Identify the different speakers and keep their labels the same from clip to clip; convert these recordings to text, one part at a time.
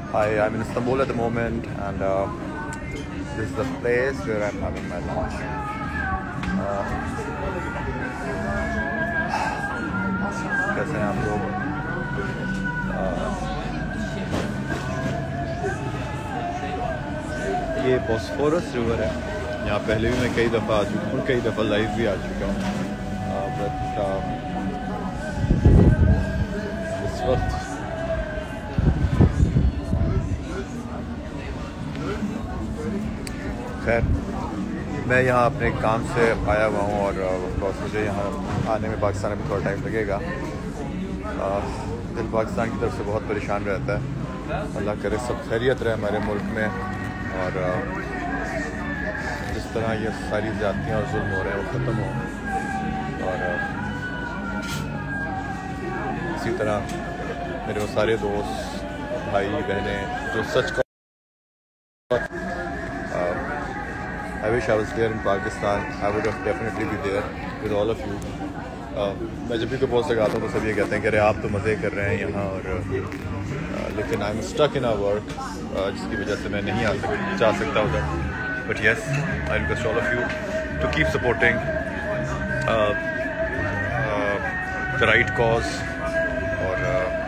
Speaker 1: I'm in Istanbul at the moment, and this is the place where I'm having my lunch. कैसे हैं आप लोग? ये Bosphorus river है। यहाँ पहले भी मैं कई दफ़ा आ चुका हूँ, कई दफ़ा लाइव भी आ चुका हूँ। बट इस वक्त खैर मैं यहाँ अपने काम से आया हुआ हूँ, और मुझे यहाँ आने में पाकिस्तान में थोड़ा टाइम लगेगा। दिल पाकिस्तान की तरफ से बहुत परेशान रहता है। अल्लाह करे सब खैरियत रहे हमारे मुल्क में, और जिस तरह ये सारी ज़्यादतियाँ और जुल्म हो रहे हैं वो ख़त्म हो, और इसी तरह मेरे वो सारे दोस्त भाई बहनें जो सच का I wish I was there in Pakistan. I would have definitely be there with all of you. मैं जब भी कोई पोस्ट लगाता हूँ तो सब ये कहते हैं कि अरे आप तो मज़े कर रहे हैं यहाँ, और लेकिन I am stuck in our work, जिसकी वजह से मैं नहीं जा सकता उधर। But yes, I request all of you to keep supporting the right cause, और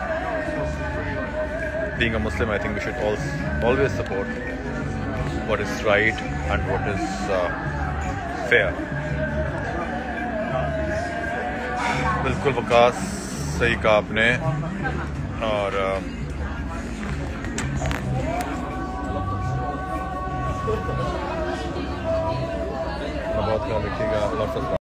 Speaker 1: being a Muslim, I think we should always support what is right and what is fair. बिल्कुल वकास सही कहा आपने, और बहुत ख्याल रखिएगा।